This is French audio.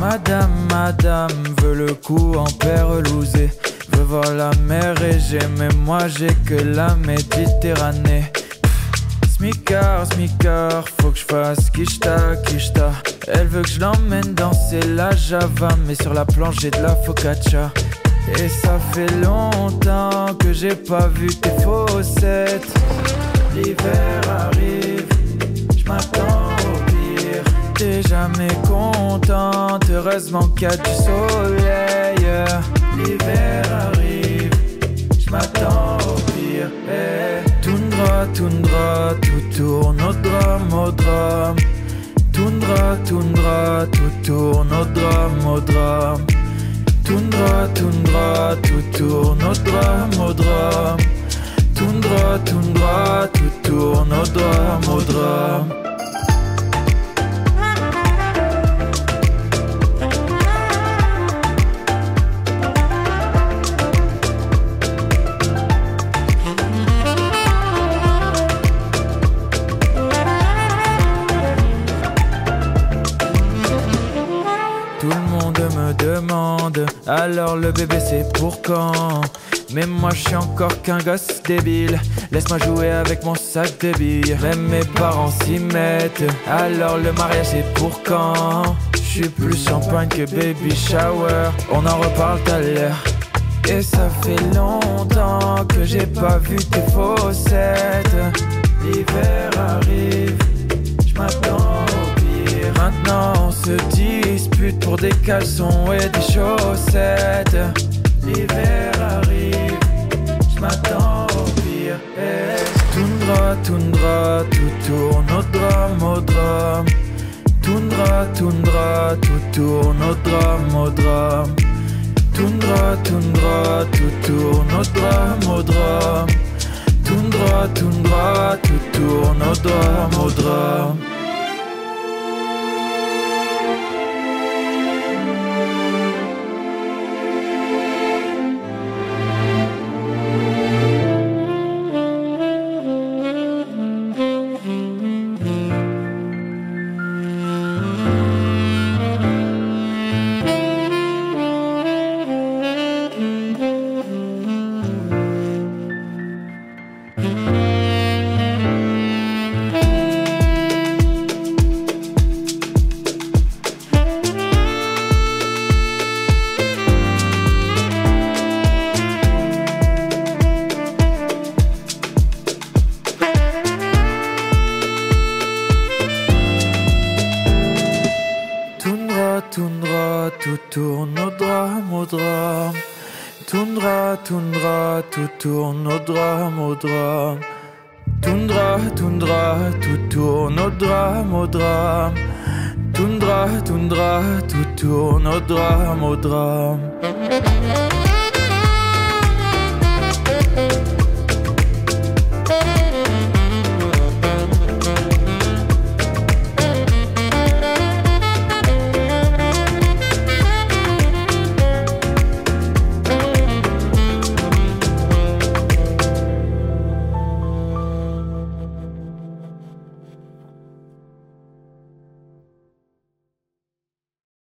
Madame veut le coup en perlousé, veut voir la mer Égée, mais moi j'ai que la Méditerranée. Smicard, faut que je fasse quicheta. Elle veut que je l'emmène danser la Java, mais sur la planche j'ai de la focaccia. Et ça fait longtemps que j'ai pas vu tes fossettes. L'hiver arrive, je m'attends au pire. T'es jamais contente, heureusement qu'il y a du soleil. L'hiver arrive, je m'attends au pire. Toundra, tout tourne au drame. Toundra, tout tourne au drame. Toundra, tout tourne au drame. Toundra, tout tourne au drame. Tout le monde me demande, alors le bébé c'est pour quand? Mais moi je suis encore qu'un gosse débile, laisse-moi jouer avec mon sac de billes. Même mes parents s'y mettent, alors le mariage c'est pour quand? Je suis plus champagne que baby shower, on en reparle tout à l'heure. Et ça fait longtemps que j'ai pas vu tes fossettes. L'hiver arrive, je m'attends au pire. Maintenant on se dispute pour des caleçons et des chaussettes. L'hiver arrive, je m'attends au pire. Toundra, tout tourne au drame. Toundra, tout tourne au drame. Toundra, tout tourne au drame. Toundra, tout tourne au drame. Toundra, tout tourne au drame. Toundra, tout tourne au drame. Toundra, tout tourne au drame. Toundra, tout tourne au drame.